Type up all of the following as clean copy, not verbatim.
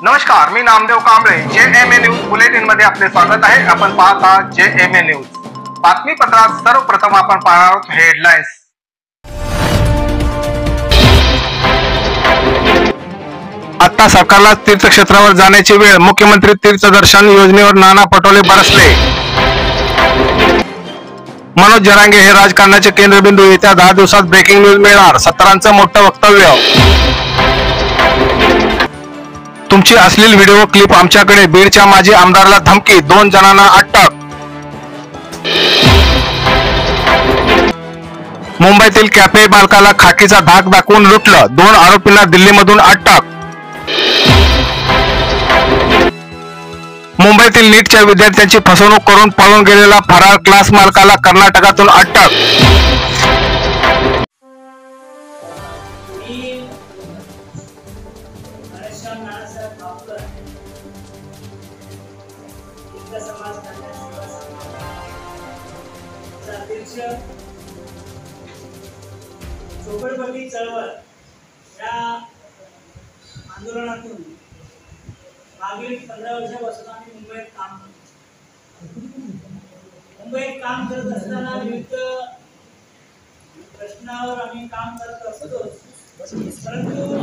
नमस्कार, मी Namdev Kamble. JMA news bulletin मध्ये आपले स्वागत आहे. आपण पाहत आहात JMA न्यूज. बातमीपत्रात सर्वप्रथम आपण पाहणार आहोत हेडलाईन्स. आता सरकारला तीर्थक्षेत्रावर जाण्याची वेळ. मुख्यमंत्री तीर्थदर्शन योजनेवर नाना पटोले बरसले. मनोज जरांगे हे राजकारणाचे केंद्रबिंदू. येत्या 10 दिवसात ब्रेकिंग न्यूज मिळणार. 17 मोठं वक्तव्य. तुमची अश्लील व्हिडिओ क्लिप आमच्याकडे. बीडच्या माजी आमदाराला धमकी. 2 जणांना अटक. मुंबईतील कॅफे मालकाला खाकीचा धाक दाखवून लुटलं. 2 आरोपींना दिल्लीमधून अटक. मुंबईतील नीटच्या विद्यार्थ्यांची फसवणूक करून पळून गेलेला फरार क्लास मालकाला कर्नाटकातून अटक. झोपडपट्टी चळवळ या आंदोलनातून मागील 15 वर्षापासून आम्ही मुंबईत काम करत असताना विविध प्रश्नावर आम्ही काम करत असतो. परंतु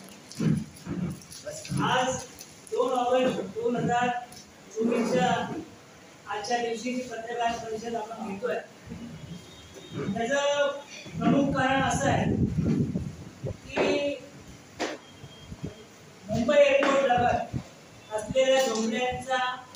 आज 2 ऑगस्ट 2024च्या आजच्या दिवशी पत्रकार परिषद आपण घेतोय. त्याचं प्रमुख कारण असं आहे की मुंबई एअरपोर्ट लगत असलेल्या झोपड्यांच्या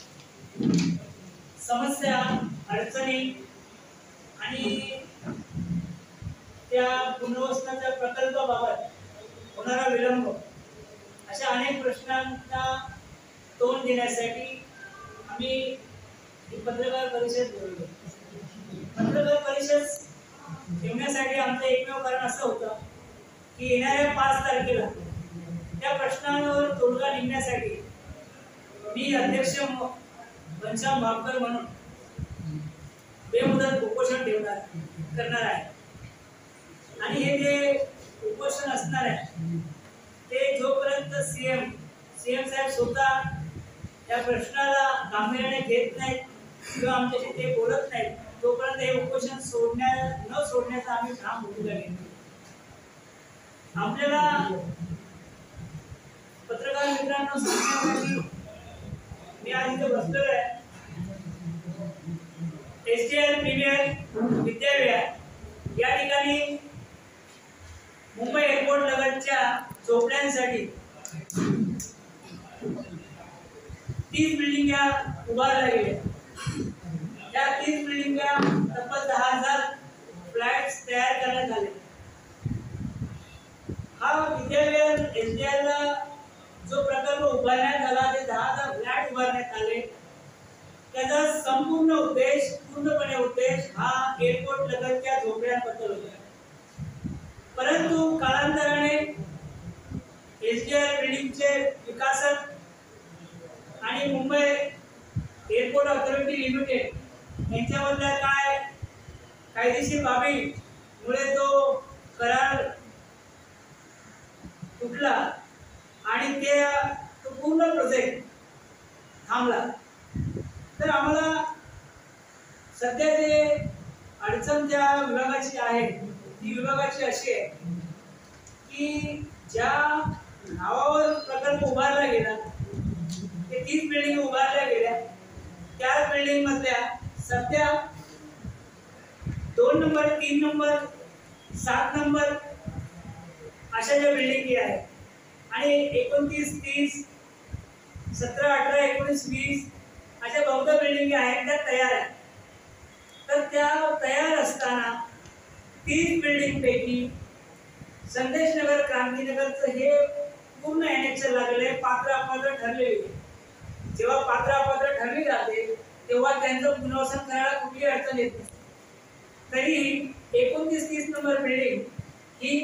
समस्या, अडचणी आणि त्या पुनर्वसनाच्या प्रकल्पाबाबत होणारा विलंब अशा अनेक प्रश्नांना तोंड देण्यासाठी आम्ही ही पत्रकार परिषद बोलवली. पत्रकार परिषद ठेवण्यासाठी आमचं एकमेव कारण असं होतं की येणाऱ्या 5 तारखेला त्या प्रश्नांवर तोडगा निघण्यासाठी मी अध्यक्ष घनश्याम भापकर म्हणून बेमुदत उपोषण करणार आहे. आणि हे जे उपोषण असणार आहे ते जोपर्यंत सीएम साहेब स्वतः त्या प्रश्नाला गांभीर्याने घेत नाहीत किंवा आमच्याशी ते बोलत नाहीत तोपर्यंत हे उपोषण न सोडण्याचा आम्ही ठाम भूमिका घेतली. आपल्याला पत्रकार मित्रांनो सांगण्यासाठी मी आज इथे बसलेलो आहे. SJL प्रीमियर विद्याविहार या ठिकाणी मुंबई एअरपोर्ट लगतच्या झोपड्यांसाठी 30 बिल्डिंगा उभारल्या गेल्या. या 30 बिल्डिंगा तब्बल 10,000 फ्लॅट्स तयार करण्यात आले. हा विद्याविहार SJL ला जो प्रकल्प उभारण्यात आला ते 10,000 फ्लॅट उभारण्यात आले. त्याचा पूर्णपणे उद्देश हा एअरपोर्ट लगतच्या झोपड्यांबद्दल होता. परंतु कालांतराने SJL बिल्डिंगचे विकासक आणि मुंबई एअरपोर्ट ऑथॉरिटी लिमिटेड यांच्यामधल्या कायदेशीर बाबीमुळे तो करार तुटला आणि तो पूर्ण प्रोजेक्ट थांबला. तर आम्हाला सध्या जे अडचण ज्या विभागाची आहे ती विभागाची अशी आहे की ज्या नावावर प्रकल्प उभारला गेला ते 30 बिल्डिंग उभारल्या गेल्या. त्या बिल्डिंग मधल्या सध्या 2 नंबर, 3 नंबर, 7 नंबर अशा ज्या बिल्डिंग आहेत आणि 29, 30, 17, 18, 19, 20 अशा बहुधा बिल्डिंग आहेत त्या तयार आहेत. तर त्या तयार असताना 30 बिल्डिंग पैकी संदेशनगर, क्रांतीनगरचं हे पूर्ण NH लागले, पात्र अपात्र ठरलेले. जेव्हा पात्र अपात्र ठरली जाते तेव्हा त्यांचं पुनर्वसन करायला कुठलीही अडचण येत नाही. तरी 29, 30 नंबर बिल्डिंग ही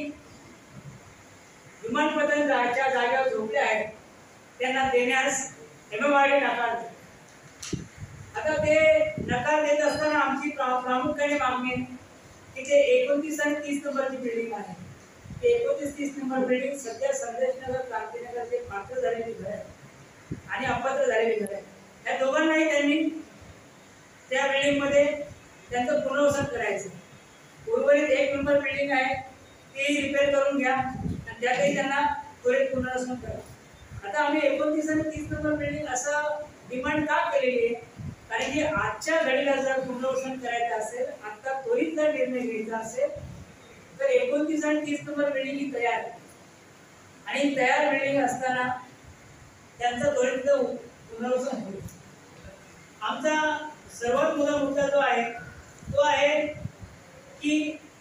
विमानपथकाच्या जागेवर झोपल्या आहेत त्यांना देण्यास MMRD नकार देते. आता ते नकार देत असताना आमची प्रामुख्याने मागणी की जे 29 आणि 30 नंबरची बिल्डिंग आहे ते 29-30 नंबर बिल्डिंग सध्या संदेशनगर, क्रांतीनगर जे पात्र झालेली घर आहे आणि अपात्र झालेली घरं आहेत. त्या दोघांनाही त्यांनी त्या बिल्डिंगमध्ये त्यांचं पुनर्वसन करायचं. उर्वरित 1 नंबर बिल्डिंग आहे ती रिपेअर करून घ्या आणि त्यातही त्यांना त्वरित पुनर्वसन करा. आता आम्ही 29 आणि 30 नंबर बिल्डिंग असं डिमांड का केलेली आहे? कारण की आजच्या घडीला जर पुनर्वसन करायचं असेल, आता त्वरित जर निर्णय घ्यायचा असेल तर 29 आणि 30 नंबर बिल्डिंग ही तयार आहे आणि तयार बिल्डिंग असताना त्यांचं त्वरित पुनर्वसन होईल. आमचा सर्वात मोठा मुद्दा जो आहे तो आहे की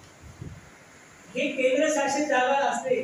ही केंद्रशासित जागा असते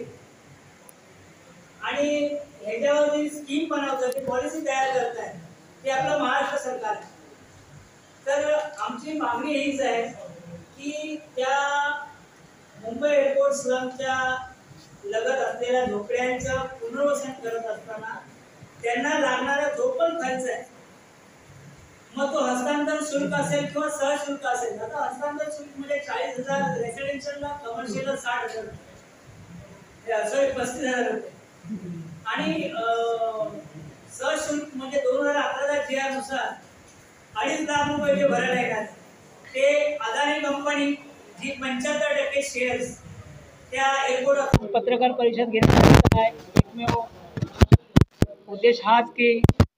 आणि ह्याच्यावर जी स्कीम बनवतात, ती पॉलिसी तयार करत आहे ते आपलं महाराष्ट्र सरकार आहे. तर आमची मागणी हीच आहे की त्या मुंबई एअरपोर्ट स्लमच्या लगत असलेल्या झोपड्यांचं पुनर्वसन करत असताना त्यांना लागणारा जो पण खर्च आहे, मग तो हस्तांतरण शुल्क असेल किंवा सहशुल्क असेल. आता हस्तांतरण शुल्क म्हणजे 40,000, रेसिडेन्शियलला, कमर्शियलला 60,000, सॉरी 35,000 रुपये आणि सहशुल्क म्हणजे 2011च्या GR नुसार 2.5 लाख रुपये जे भरायला येतात ते अदानी कंपनी जी 75% शेअर्स त्या एअरपोर्ट. पत्रकार परिषद घेण्याचा आहे एकमेव उद्देश हाच की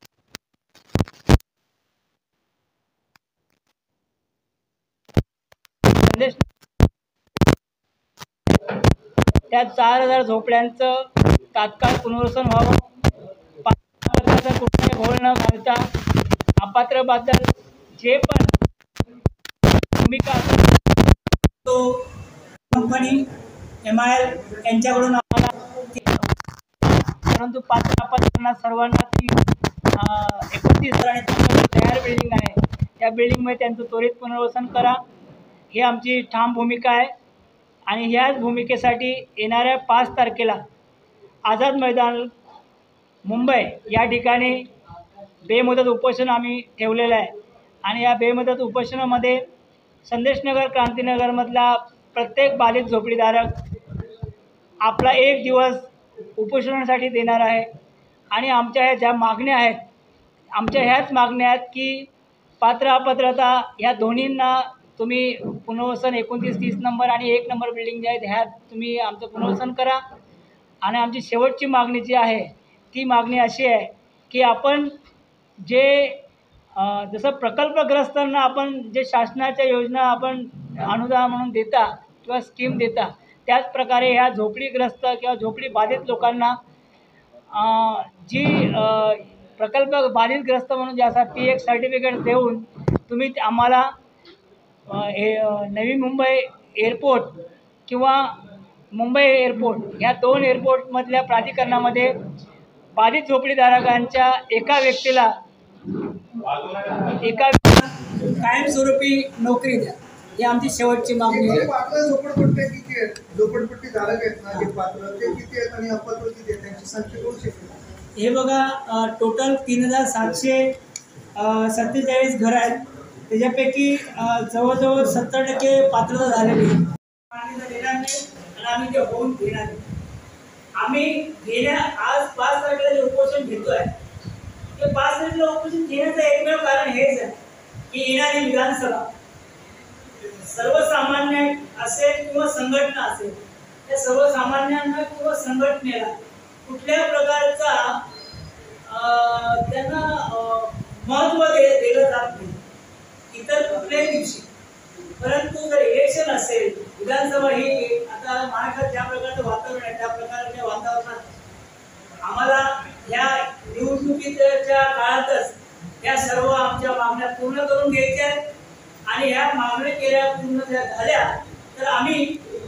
त्या 4,000 झोपड्यांचं तात्काळ पुनर्वसन व्हावं. पात्रचा कुठलाही घोळ न घालता अपात्रबद्दल जे पण भूमिका तो कंपनी MIL यांच्याकडून आम्हाला, परंतु पात्रांना सर्वांना ती 31 आणि तयार बिल्डिंग आहे त्या बिल्डिंगमध्ये त्यांचं त्वरित पुनर्वसन करा, ही आमची ठाम भूमिका आहे. आणि ह्याच भूमिकेसाठी येणाऱ्या 5 तारखेला आझाद मैदान मुंबई या ठिकाणी बेमुदत उपोषण आम्ही ठेवलेलं आहे. आणि या बेमुदत उपोषणामध्ये संदेशनगर, क्रांतीनगरमधला प्रत्येक बाधित झोपडीधारक आपला 1 दिवस उपोषणासाठी देणार आहे. आणि आमच्या ह्या ज्या मागण्या आहेत, आमच्या ह्याच मागण्या आहेत की पात्र अपात्रता ह्या दोन्हींना तुम्ही पुनर्वसन 29-30 नंबर आणि 1 नंबर बिल्डिंग जे आहेत ह्यात तुम्ही आमचं पुनर्वसन करा. आणि आमची शेवटची मागणी जी आहे ती मागणी अशी आहे की आपण जे जसं प्रकल्पग्रस्तांना आपण जे शासनाच्या योजना आपण अनुदान म्हणून देता किंवा स्कीम देता, त्याचप्रकारे ह्या झोपडीग्रस्त किंवा झोपडी बाधित लोकांना जी प्रकल्प बाधितग्रस्त म्हणून जे असतात ती एक सर्टिफिकेट देऊन तुम्ही आम्हाला नवी मुंबई एअरपोर्ट किंवा मुंबई एअरपोर्ट ह्या 2 एअरपोर्टमधल्या प्राधिकरणामध्ये बाधित झोपडीधारकांच्या एका व्यक्तीला कायमस्वरूपी नोकरी द्या, ही आमची शेवटची मागणी आहे. झोपडपट्टी धारक आहेत ना, हे पात्र ते किती आहेत आणि अपात्र किती आहेत, त्यांची संख्या कळू शकते? हे बघा, टोटल 3,747 घरं आहेत. त्याच्यापैकी जवळजवळ 70% पात्रता झालेली आहे. आणि आम्ही ते होऊन घेणार नाही. आम्ही आज 5 तारखेला जे उपोषण घेतोय ते 5 तारखेला उपोषण घेण्याचं एकमेव कारण हेच आहे की येणारी विधानसभा सर्वसामान्य असेल किंवा संघटना असेल, त्या सर्वसामान्यांना किंवा संघटनेला कुठल्या प्रकारचा त्यांना महत्त्व दिलं जात नाही इतर कुठल्याही दिवशी. परंतु जर इलेक्शन असेल, विधानसभा ही आता महाराष्ट्रात ज्या प्रकारचं वातावरण आहे त्या प्रकारच्या वातावरणात आम्हाला या निवडणुकीच्या काळातच या सर्व आमच्या मागण्या पूर्ण करून घ्यायच्या आहेत. आणि ह्या मागण्या केल्या पूर्ण झाल्या तर आम्ही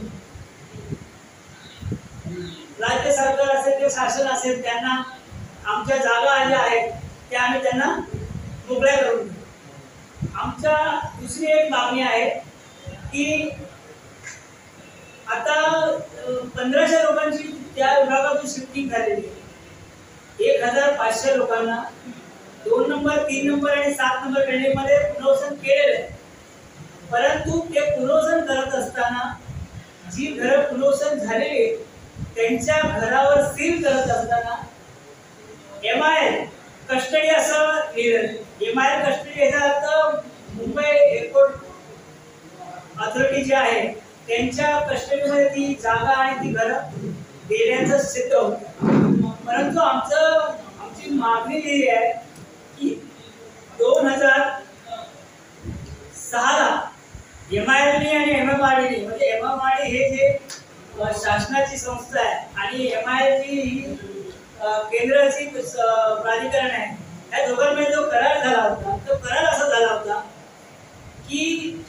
राज्य सरकार असेल किंवा शासन असेल त्यांना आमच्या जागा ज्या आहेत त्या आम्ही त्यांना मोकळ्या करून देऊ. आमच्या दुसरी एक मागणी आहे की आता 1500 लोकांची त्या विभागातून शिफ्टिंग झालेली आहे. 1,500 लोकांना 2 नंबर, 3 नंबर आणि 7 नंबर बिल्डिंगमध्ये पुनर्वसन केलेलं आहे. परंतु ते पुनर्वसन करत असताना जी घरं पुनर्वसन झालेली त्यांच्या घरावर सील करत असताना MIL कस्टडी असं लिहिलं. MIL कस्टडी याचा अर्थ मुंबई एअरपोर्ट अथॉरिटी जी आहे त्यांच्या कस्टडीमध्ये ती जागा आणि ती घरं देण्याचं सिद्ध होतं. परंतु आमची मागणी ही आहे की 2006ला MIL आणि MMRD म्हणजे MMRD हे जे शासनाची संस्था आहे आणि MIL ही केंद्राची प्राधिकरण आहे. या दोघांमध्ये जो करार झाला होता तो करार असा झाला होता की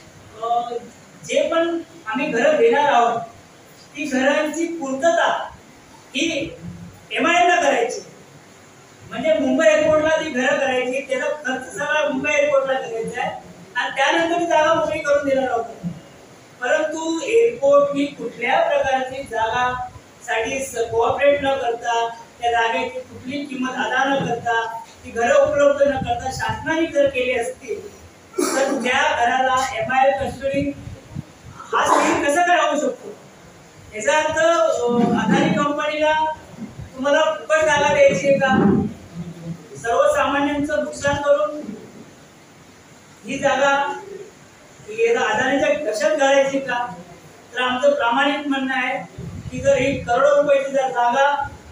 जे पण आम्ही घरं देणार आहोत ती घरांची पूर्तता ही MIL ला करायची. म्हणजे मुंबई एअरपोर्टला ती घरं करायची, त्याचा खर्च सगळा मुंबई एअरपोर्टला करायचा आहे आणि त्यानंतर ती जागा मोकळी करून देणार आहोत. परंतु एअरपोर्टनी कुठल्या प्रकारची जागासाठी कोऑपरेट न करता, त्या जागेची कुठली किंमत अदा न करता, ती घरं उपलब्ध न करता शासनाने जर केली असती तर त्या घराला MIL कस्टडी हा स्थिती कसं काय होऊ शकतो? याचा अर्थ अदानी कंपनीला तुम्हाला फुकट जागा द्यायची आहे का? सर्वसामान्यांचं नुकसान करून ही जागा अदानीच्या कशात घालायची का? तर आमचं प्रामाणिक म्हणणं आहे की जर ही करोडो रुपयाची जर जागा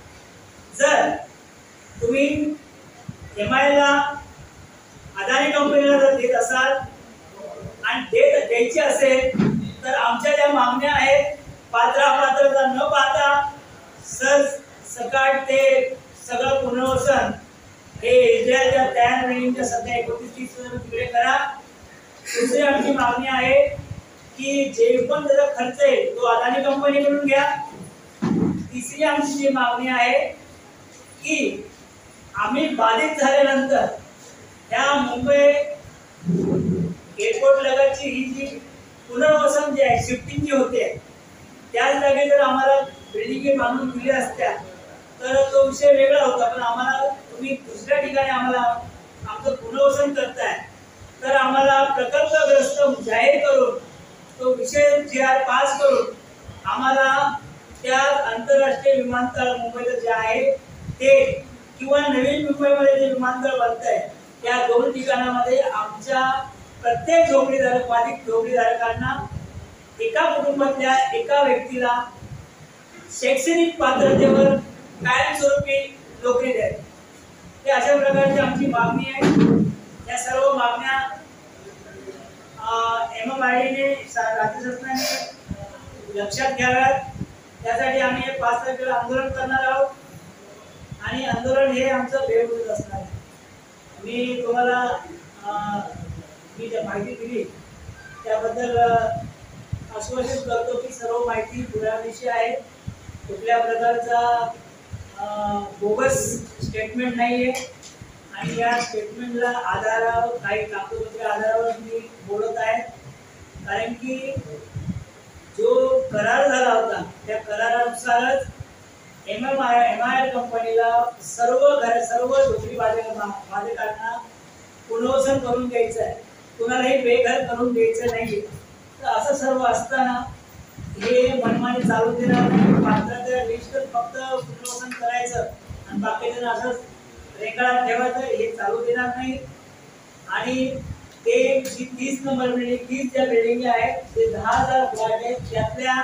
जर तुम्ही MIL ला अदानी कंपनीला जर देत असाल आणि द्यायची असेल तर आमच्या ज्या मागण्या आहेत पात्र अपात्रता न पाहता सकाळ ते सगळं पुनर्वसन हे इजरायलच्या तयार बिल्डिंगच्या सध्या 29-30 तिकडे करा. दुसरी आमची मागणी आहे की जे पण त्याचा खर्च आहे तो अदानी कंपनीकडून घ्या. तिसरी आमची जी मागणी आहे की आम्ही बाधित झाल्यानंतर या मुंबई एअरपोर्ट लगतची ही जी पुनर्वसन जी आहे शिफ्टिंग जी होते त्याच जागी जर आम्हाला बिल्डिंगी बांधून दिल्या असत्या तर तो विषय वेगळा होता. पण आम्हाला तुम्ही दुसऱ्या ठिकाणी आम्हाला आमचं पुनर्वसन करताय तर आम्हाला प्रकल्पग्रस्त जाहीर करून तो विषय GR पास करून आम्हाला त्या आंतरराष्ट्रीय विमानतळ मुंबईत जे आहे ते किंवा नवीन मुंबईमध्ये जे विमानतळ बनत आहे त्या 2 ठिकाणामध्ये आमच्या प्रत्येक बाधित झोपडीधारकांना एका कुटुंबातल्या एका व्यक्तीला शैक्षणिक पात्रतेवर कायमस्वरूपी नोकरी द्यावी. हे अशा प्रकारची आमची मागणी आहे. या सर्व मागण्या MMRD ने राज्य शासनाने लक्षात घ्याव्यात. त्यासाठी आम्ही 5 तारखेला आंदोलन करणार आहोत आणि आंदोलन हे आमचं बेमुदत असणार आहे. मी तुम्हाला मी ज्या माहिती दिली त्याबद्दल आश्वासित करतो की सर्व माहिती पुराव्याविषयी आहे. कुठल्या प्रकारचा बोगस स्टेटमेंट नाही आहे आणि या स्टेटमेंटला आधारावर काही कागदपत्र आधारावर मी बोलत आहे. कारण की जो करार झाला होता त्या करारानुसारच MIL कंपनीला सर्व झोपडी बाधितांना पुनर्वसन करून द्यायचं आहे, कुणालाही बेघर करून द्यायचं नाही. तर असं सर्व असताना हे मनमानी चालू देणार नाही. पात्रता लिस्ट फक्त पुनर्वसन करायचं आणि बाकीचं असंच रेकॉर्ड ठेवायचं हे चालू देणार नाही. आणि ते 30 नंबर बिल्डिंग 30 ज्या बिल्डिंग आहेत ते 10,000 फ्लॅट आहेत. त्यातल्या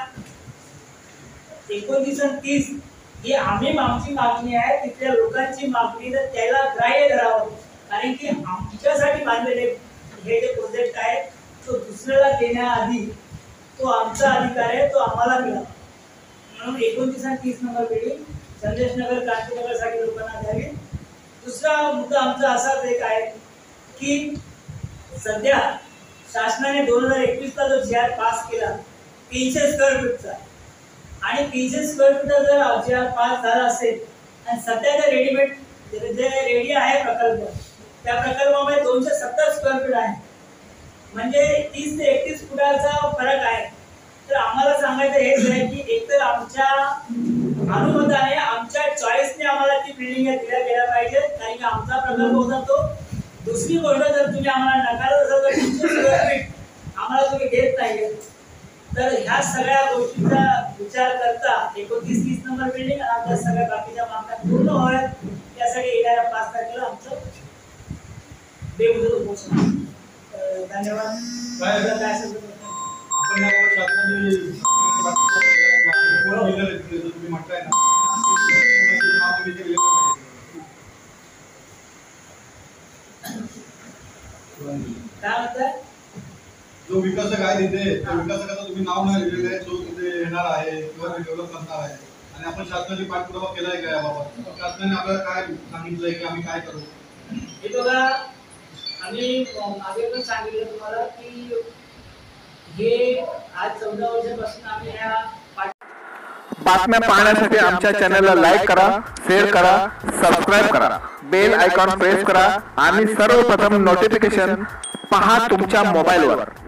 29 आणि 30 ही आमची मागणी आहे. तिथल्या लोकांची मागणी तर त्याला ग्राह्य धरावं. कारण की आमच्यासाठी बांधलेले हे जे प्रोजेक्ट आहे तो दुसऱ्याला देण्याआधी तो आमचा अधिकार आहे, तो आम्हाला मिळावा. म्हणून 29 आणि 30 नंबर बिल्डिंग संदेश नगर क्रांतीनगर साठी लोकांना द्यावी. दुसरा मुद्दा आमचा असाच एक आहे की सध्या शासनाने 2021ला जो GR पास केला 300 स्क्वेअर फीटचा आणि 300 स्क्वेअर फीटचा जर GR पास झाला असेल आणि सध्याचा रेडीमेड जे रेडी आहे प्रकल्प त्या प्रकल्पामध्ये 270 स्क्वेअर फीट आहे. म्हणजे 30 ते 31 फुटाचा फरक आहे. तर आम्हाला सांगायचं हेच आहे की एकतर आमच्या अनुमताने आमच्या चॉईसने आम्हाला ती बिल्डिंग दिल्या गेल्या पाहिजे. कारण की आमचा प्रकल्प होता तो. दुसरी गोष्ट जर तुम्ही आम्हाला नकारत असाल तर 300 स्क्वेअर फीट आम्हाला तुम्ही देत नाही तर ह्या सगळ्या गोष्टींचा विचार करता 29-30 नंबर बिल्डिंग आणि आपल्या सगळ्या बाकीच्या मागण्या पूर्ण व्हाव्यात यासाठी येणाऱ्या 5 तारखेला आमचं बेमुदत उपोषण. धन्यवाद. काय तुला काय असेल तर प्रश्न? आपण याबाबत शासनाने तुम्ही म्हटलंय ना नाव तुम्ही दिलेलं नाही. काय म्हणताय? जो विकासक आहे तिथे त्या विकासकाचं तुम्ही नाव नाही लिहिलेलं आहे, जो तिथे येणार आहे किंवा डेव्हलप करणार आहे, आणि आपण शासनाने पाठपुरावा केलाय का याबाबत? शासनाने आपल्याला काय सांगितलंय की आम्ही काय करू? हे बघा, आम्ही मागे पण सांगितलं तुम्हाला की हे आज 14 वर्षापासून आम्ही ह्या बातम्या पाहण्यासाठी आमच्या चॅनलला लाईक करा, शेअर करा, सबस्क्राईब करा, बेल आयकॉन प्रेस करा आणि सर्वप्रथम नोटिफिकेशन पहा तुमच्या मोबाईलवर.